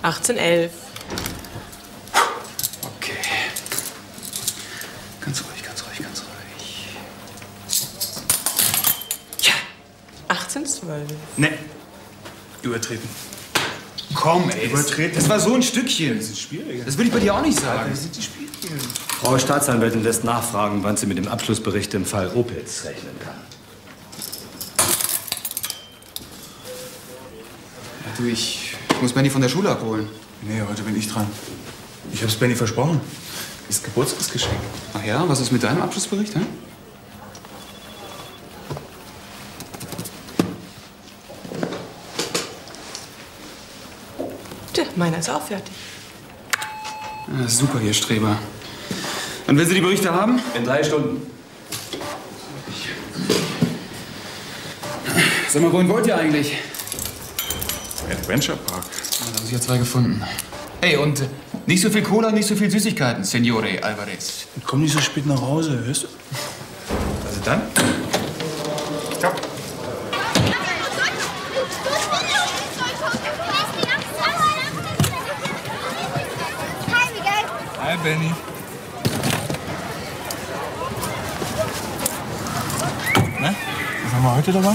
1811. Okay. Ganz ruhig, ganz ruhig, ganz ruhig. Ja. 1812. Ne. Übertreten. Komm, ey. Übertreten. Das war so ein Stückchen. Das ist schwieriger. Das würde ich bei dir auch nicht sagen. Das sind die Spielchen. Frau Staatsanwältin lässt nachfragen, wann sie mit dem Abschlussbericht im Fall Opitz rechnen kann. Ja, du, ich muss Benny von der Schule abholen. Nee, heute bin ich dran. Ich hab's Benny versprochen. Das ist Geburtstagsgeschenk. Ach ja, was ist mit deinem Abschlussbericht, hä? Tja, meiner ist auch fertig. Ja, super, ihr Streber. Wann will sie die Berichte haben? In 3 Stunden. Sag mal, wohin wollt ihr eigentlich? Adventure Park. Ja, da haben sich ja 2 gefunden. Hey, und nicht so viel Cola, nicht so viel Süßigkeiten, Signore Alvarez. Komm nicht so spät nach Hause, hörst du? Also dann? Ciao. Hi, Benny. Na, was haben wir heute dabei?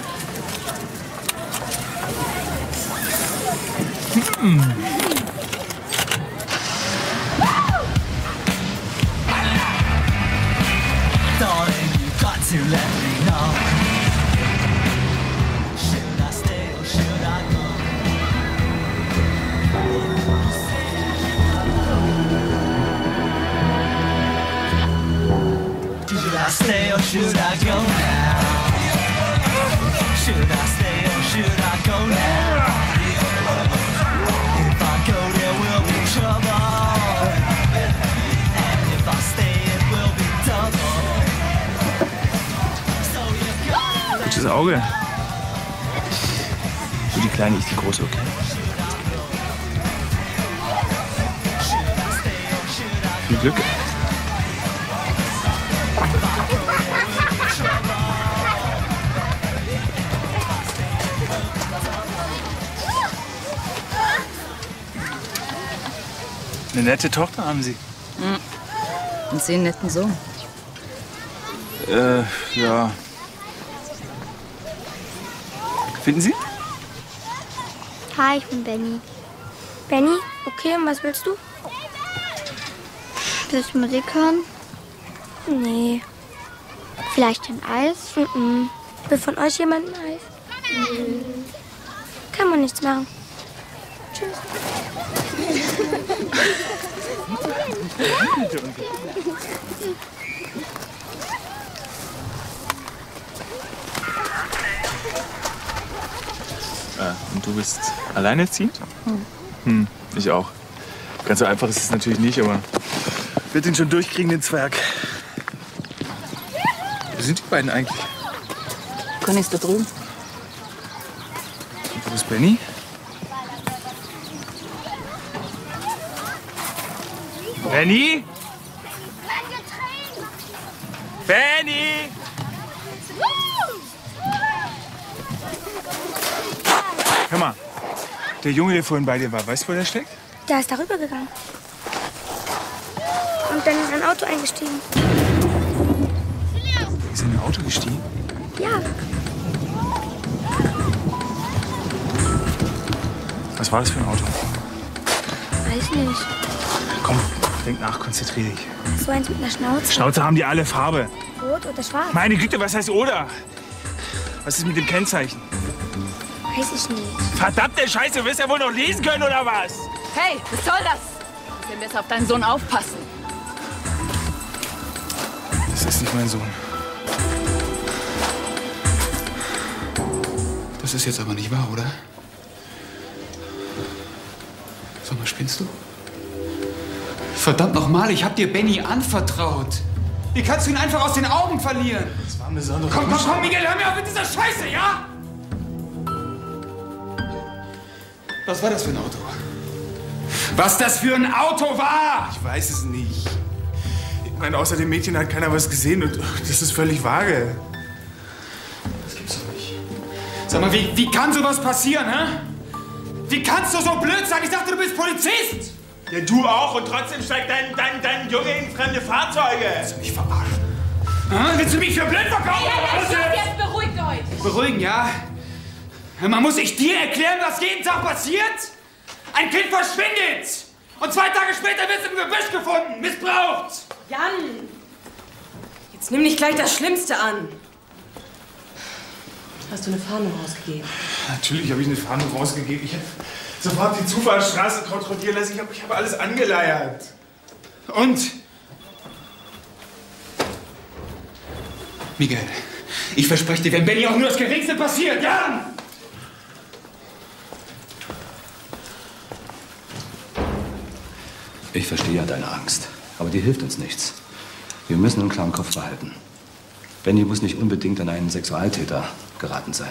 Darling, you got to let me know. Should I stay or should I go? Should I stay or should I go now? Should I stay or should I go now? If I go, there will be trouble. And if I stay, it will be double. So you go. Gutes Auge. Du die Kleine, ich die Große, okay? Viel Glück. Eine nette Tochter haben Sie. Und Sie einen netten Sohn. Ja. Finden Sie? Hi, ich bin Benny. Benny, okay, und was willst du? Willst du Musik hören? Nee. Vielleicht ein Eis? Will von euch jemand ein Eis? Kann man nichts machen. Tschüss. Und du bist alleinerziehend? Ich auch. Ganz so einfach ist es natürlich nicht, aber wird den schon durchkriegen, den Zwerg. Wo sind die beiden eigentlich? Conny ist da drüben. Und wo ist Benny? Benny? Benny! Hör mal, der Junge, der vorhin bei dir war, weißt du, wo der steckt? Der ist darüber gegangen. Und dann in ein Auto eingestiegen. Der ist in ein Auto gestiegen? Ja. Was war das für ein Auto? Weiß nicht. Komm, denk nach, konzentrier dich. So eins mit einer Schnauze. Schnauze haben die alle Farbe. Rot oder schwarz? Meine Güte, was heißt oder? Was ist mit dem Kennzeichen? Weiß ich nicht. Verdammte Scheiße, du wirst ja wohl noch lesen können, oder was? Hey, was soll das? Wir müssen auf deinen Sohn aufpassen. Das ist nicht mein Sohn. Das ist jetzt aber nicht wahr, oder? Sag mal, spinnst du? Verdammt nochmal, ich hab dir Benny anvertraut. Wie kannst du ihn einfach aus den Augen verlieren? Das war eine besondere Komm, Miguel, hör mir auf mit dieser Scheiße, ja? Was war das für ein Auto? Was das für ein Auto war! Ich weiß es nicht. Ich meine, außer dem Mädchen hat keiner was gesehen und das ist völlig vage. Das gibt's doch nicht. Sag mal, wie kann sowas passieren, hä? Wie kannst du so blöd sein? Ich dachte, du bist Polizist! Ja, du auch. Und trotzdem steigt dein Junge in fremde Fahrzeuge. Willst du mich verarschen? Willst du mich für blöd verkaufen? Jetzt beruhigt euch! Beruhigen, ja? Muss ich dir erklären, was jeden Tag passiert? Ein Kind verschwindet! Und 2 Tage später wird es im Gebüsch gefunden, missbraucht! Jan! Jetzt nimm nicht gleich das Schlimmste an. Hast du eine Fahndung rausgegeben? Natürlich habe ich eine Fahndung rausgegeben. Ich habe sofort die Zufahrtsstraße kontrollieren lassen. Ich habe alles angeleiert. Und? Miguel, ich verspreche dir, wenn Benny auch nur das Geringste passiert, Jan! Ich verstehe ja deine Angst, aber die hilft uns nichts. Wir müssen einen klaren Kopf behalten. Benny muss nicht unbedingt an einen Sexualtäter geraten sein.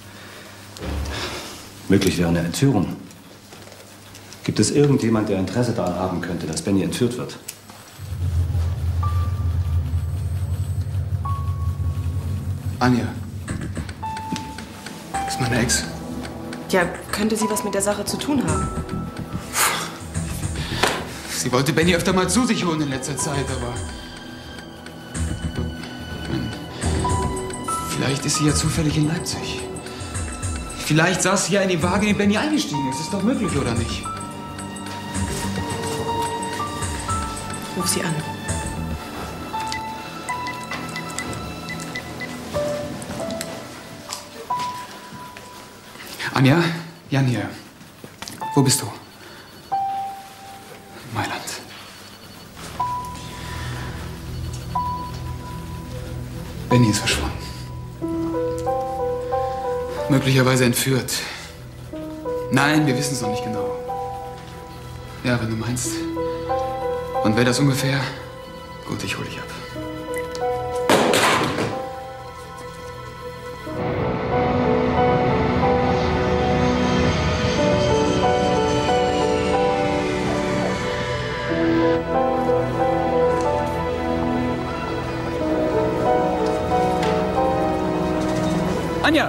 Möglich wäre eine Entführung. Gibt es irgendjemand, der Interesse daran haben könnte, dass Benny entführt wird? Anja. Das ist meine Ex. Ja, könnte sie was mit der Sache zu tun haben? Sie wollte Benny öfter mal zu sich holen in letzter Zeit, aber... Vielleicht ist sie ja zufällig in Leipzig. Vielleicht saß sie ja in dem Wagen, in den Benny eingestiegen ist. Ist doch möglich, oder nicht? Ruf sie an. Anja, Jan hier. Wo bist du? Mailand. Benny ist verschwunden. Möglicherweise entführt. Nein, wir wissen es noch nicht genau. Ja, wenn du meinst. Und wer das ungefähr? Gut, ich hol dich ab. Anja!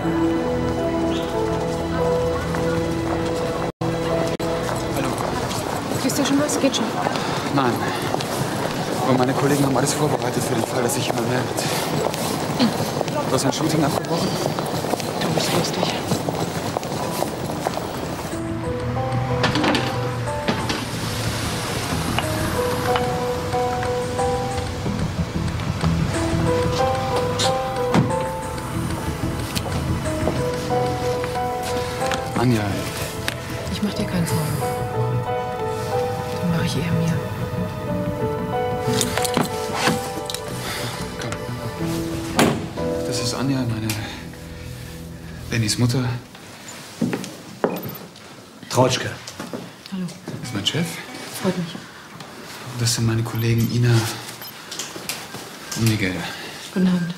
Wisst ihr schon was? Geht schon. Nein. Aber meine Kollegen haben alles vorbereitet für den Fall, dass sich jemand meldet. Du hast ein Shooting abgebrochen? Du bist lustig. Anja. Ich mach dir keinen Vorwurf. Den mache ich eher mir. Das ist Anja, meine... Bennys Mutter. Trautschke. Hallo. Das ist mein Chef. Freut mich. Und das sind meine Kollegen Ina und Miguel. Guten Abend.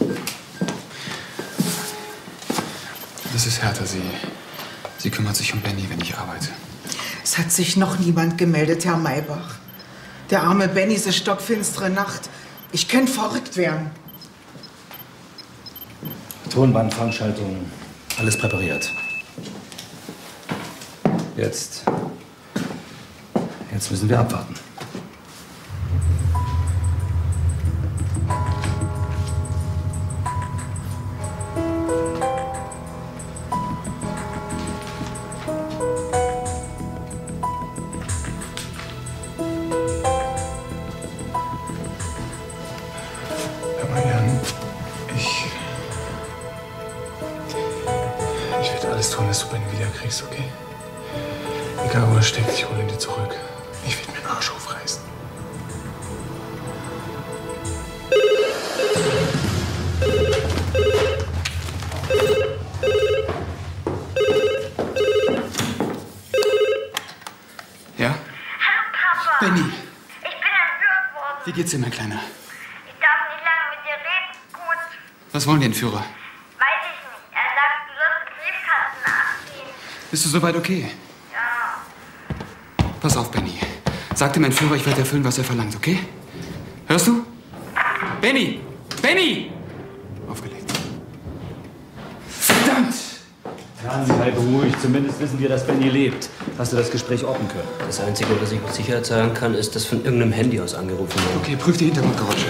Das ist Hertha. Sie kümmert sich um Benny, wenn ich arbeite. Es hat sich noch niemand gemeldet, Herr Maybach. Der arme Benny, diese stockfinstere Nacht. Ich könnte verrückt werden. Tonbandfangschaltung, alles präpariert. Jetzt müssen wir abwarten. Hör mal, Jan, ich werde alles tun, dass du Benny wiederkriegst, okay? Egal, wo er steckt, ich hole ihn dir zurück. Ich werde mir den Arsch aufreißen. Ja? Hallo, Papa. Benny, Ich bin entführt worden. wie geht's dir, mein Kleiner? Ich darf nicht lange mit dir reden. Gut. Was wollen die Entführer? Weiß ich nicht. Er sagt, du sollst Briefkasten nachziehen. Bist du soweit okay? Ja. Pass auf, Benny. Sag dem Entführer, ich werde erfüllen, was er verlangt, okay? Hörst du? Benny! Benny! Aufgelegt. Verdammt! Jan, sei beruhigt. Zumindest wissen wir, dass Benny lebt. Hast du das Gespräch orten können? Das Einzige, was ich mit Sicherheit sagen kann, ist, dass von irgendeinem Handy aus angerufen wurde. Okay, prüf die Hintergrundgeräusche.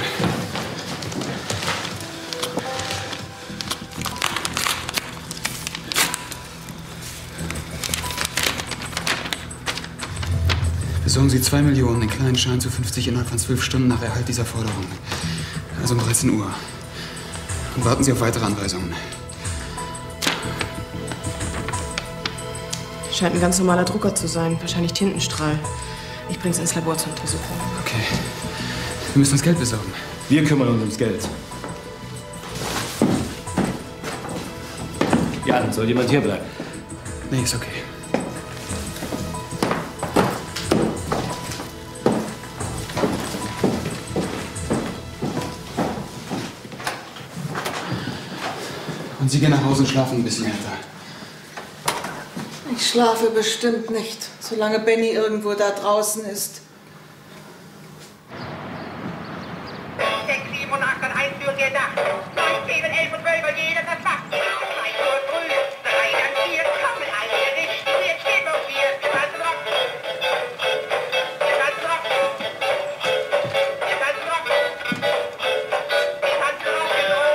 Besorgen Sie 2 Millionen, den kleinen Schein zu 50 innerhalb von 12 Stunden nach Erhalt dieser Forderung. Also um 13 Uhr. Und warten Sie auf weitere Anweisungen. Scheint ein ganz normaler Drucker zu sein. Wahrscheinlich Tintenstrahl. Ich bring's ins Labor zur Untersuchung. Okay. Wir müssen uns Geld besorgen. Wir kümmern uns ums Geld. Jan, soll jemand hier bleiben? Nee, ist okay. Und Sie gehen nach Hause und schlafen ein bisschen härter. Ich schlafe bestimmt nicht, solange Benny irgendwo da draußen ist. 6, 7 und 8 an Einführung der Nacht. 9, 10 und 11 und 12 und jeder das Fach. 2 Uhr früh, 3 dann 4, kommen alle Gerichte. Jetzt steht noch 4, wir tanzen Rock. Wir tanzen Rock. Wir tanzen Rock. Wir tanzen Rock,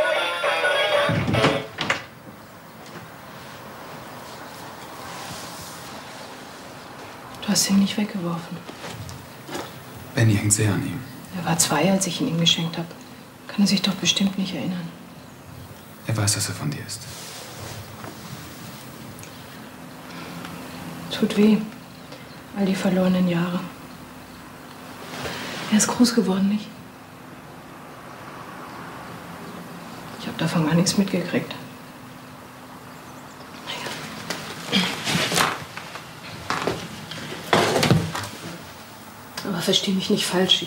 Du hast ihn nicht weggeworfen. Benny hängt sehr an ihm. Er war 2, als ich ihn ihm geschenkt habe. Kann er sich doch bestimmt nicht erinnern. Er weiß, dass er von dir ist. Tut weh. All die verlorenen Jahre. Er ist groß geworden, nicht? Ich habe davon gar nichts mitgekriegt. Aber versteh mich nicht falsch.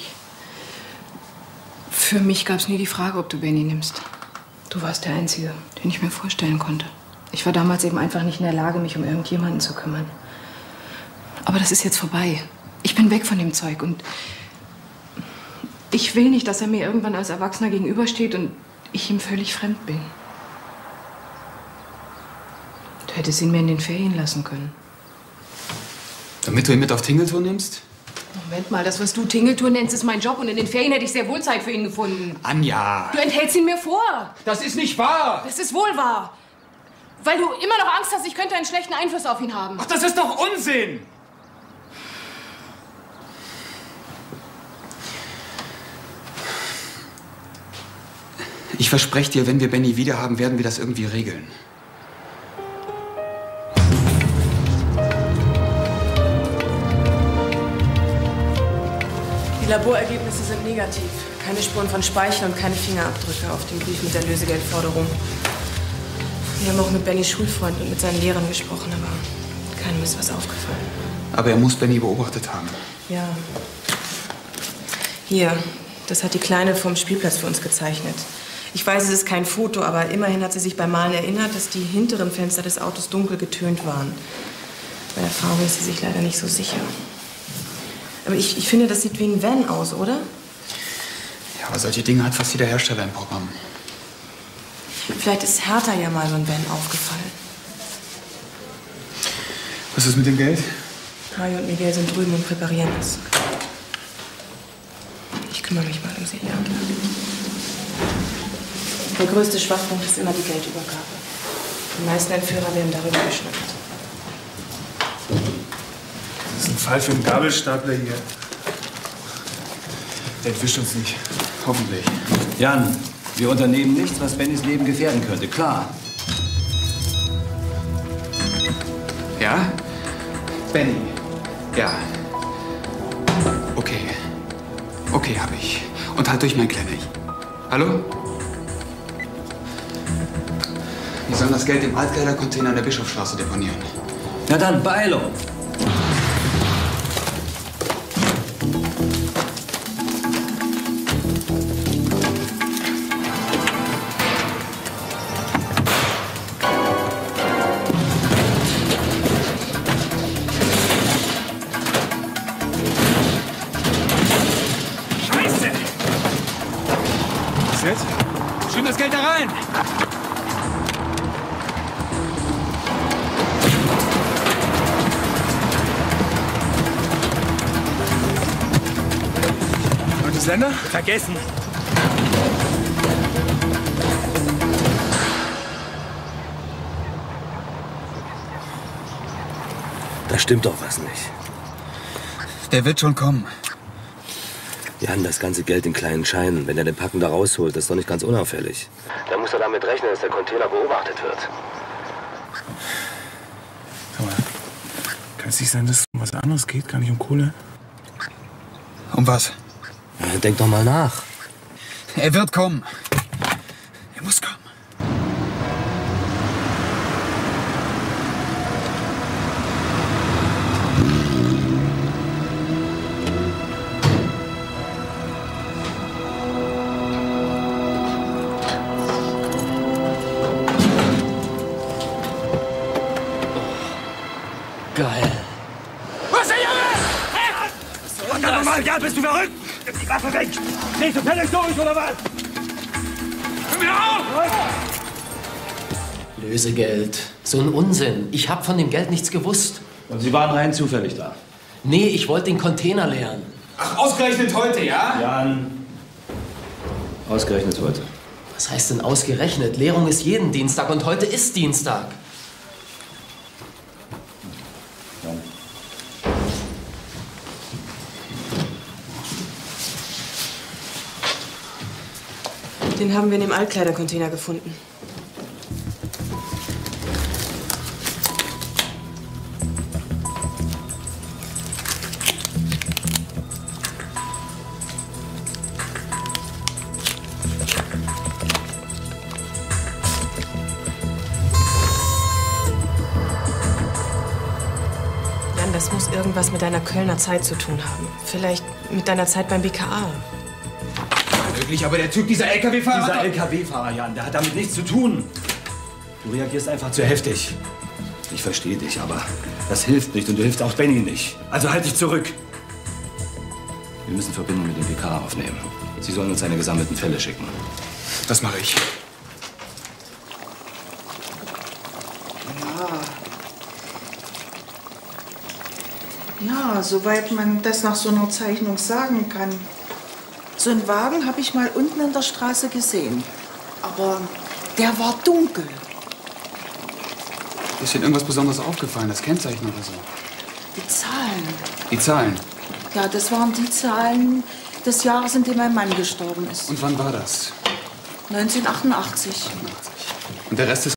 Für mich gab es nie die Frage, ob du Benny nimmst. Du warst der Einzige, den ich mir vorstellen konnte. Ich war damals eben einfach nicht in der Lage, mich um irgendjemanden zu kümmern. Aber das ist jetzt vorbei. Ich bin weg von dem Zeug und ich will nicht, dass er mir irgendwann als Erwachsener gegenübersteht und ich ihm völlig fremd bin. Du hättest ihn mir in den Ferien lassen können. Damit du ihn mit auf Tingeltour nimmst? Moment mal, das, was du Tingeltour nennst, ist mein Job und in den Ferien hätte ich sehr wohl Zeit für ihn gefunden. Anja! Du enthältst ihn mir vor. Das ist nicht wahr! Das ist wohl wahr. Weil du immer noch Angst hast, ich könnte einen schlechten Einfluss auf ihn haben. Ach, das ist doch Unsinn! Ich verspreche dir, wenn wir Benny wieder haben, werden wir das irgendwie regeln. Die Laborergebnisse sind negativ. Keine Spuren von Speichel und keine Fingerabdrücke auf dem Brief mit der Lösegeldforderung. Wir haben auch mit Bennys Schulfreund und mit seinen Lehrern gesprochen, aber keinem ist was aufgefallen. Aber er muss Benny beobachtet haben. Ja. Hier, das hat die Kleine vom Spielplatz für uns gezeichnet. Ich weiß, es ist kein Foto, aber immerhin hat sie sich beim Malen erinnert, dass die hinteren Fenster des Autos dunkel getönt waren. Bei der Farbe ist sie sich leider nicht so sicher. Aber ich finde, das sieht wie ein Van aus, oder? Ja, aber solche Dinge hat fast jeder Hersteller im Programm. Vielleicht ist Hertha ja mal so ein Van aufgefallen. Was ist mit dem Geld? Mario und Miguel sind drüben und präparieren es. Ich kümmere mich mal um sie, ja. Der größte Schwachpunkt ist immer die Geldübergabe. Die meisten Entführer werden darüber geschnappt. Das ist ein Fall für einen Gabelstapler hier. Der entwischt uns nicht. Hoffentlich. Jan, wir unternehmen nichts, was Bennys Leben gefährden könnte, klar. Ja? Benny. Ja. Okay. Okay, hab ich. Und halt durch, mein Kleiner. Hallo? Wir sollen das Geld im Altkleidercontainer in der Bischofsstraße deponieren. Na dann, Beeilung! Scheiße! Was jetzt? Schön das Geld da rein! Bundesländer? Vergessen. Da stimmt doch was nicht. Der wird schon kommen. Jan, das ganze Geld in kleinen Scheinen. Wenn er den Packen da rausholt, das ist doch nicht ganz unauffällig. Dann muss er damit rechnen, dass der Container beobachtet wird. Sag mal, kann es nicht sein, dass es um was anderes geht? Gar nicht um Kohle? Um was? Ja, denk doch mal nach. Er wird kommen. Er muss kommen. Geil. Was ist Junge? Verdammt nochmal, Jan, bist du verrückt? Gib die Waffe weg! Drehst du völlig durch, oder was? Hör mir auf! Lösegeld. So ein Unsinn. Ich habe von dem Geld nichts gewusst. Und Sie waren rein zufällig da? Nee, ich wollte den Container leeren. Ach, ausgerechnet heute, ja? Jan. Ausgerechnet heute. Was heißt denn ausgerechnet? Leerung ist jeden Dienstag und heute ist Dienstag. Den haben wir in dem Altkleidercontainer gefunden. Jan, das muss irgendwas mit deiner Kölner Zeit zu tun haben. Vielleicht mit deiner Zeit beim BKA. Möglich, aber der Typ, dieser LKW-Fahrer... Dieser LKW-Fahrer, Jan, der hat damit nichts zu tun. Du reagierst einfach zu heftig. Ich verstehe dich, aber das hilft nicht und du hilfst auch Benny nicht. Also halt dich zurück. Wir müssen Verbindung mit dem BKA aufnehmen. Sie sollen uns seine gesammelten Fälle schicken. Das mache ich. Ja, soweit man das nach so einer Zeichnung sagen kann. So einen Wagen habe ich mal unten in der Straße gesehen. Aber der war dunkel. Ist Ihnen irgendwas Besonderes aufgefallen? Das Kennzeichen oder so? Die Zahlen. Die Zahlen? Ja, das waren die Zahlen des Jahres, in dem mein Mann gestorben ist. Und wann war das? 1988. Und der Rest ist